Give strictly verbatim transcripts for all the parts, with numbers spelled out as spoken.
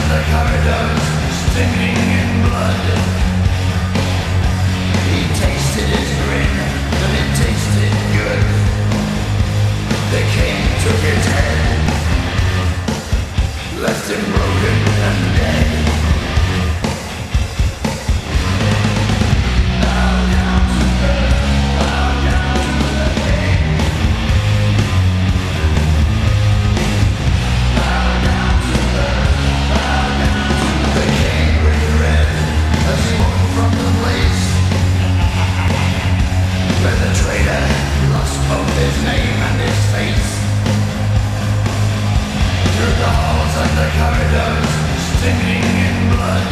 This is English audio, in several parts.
the corridors, stinging in blood. He tasted his grin, and it tasted good. The king took his head, left him broken and dead. Bow down to the, bow down to the king. Bow down to the, bow down to the king with red as he walked from the place where the traitor lost both his name and his face. Through the halls and the corridors, stinging in blood.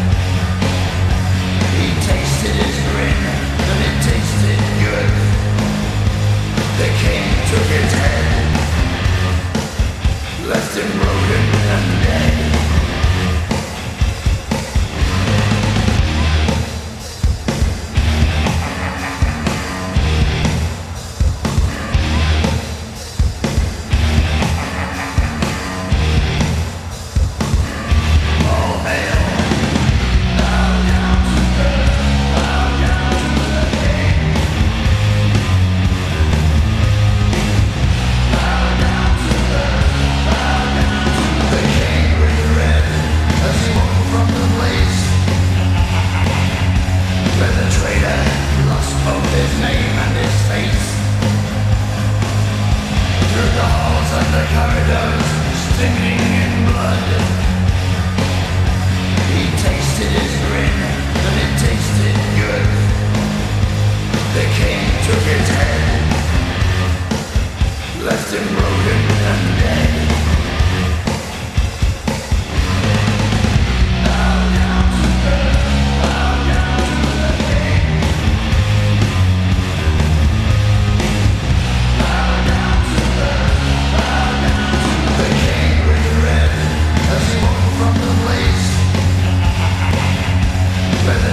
He tasted his grin, and it tasted good. The king took his head, left him broken and dead.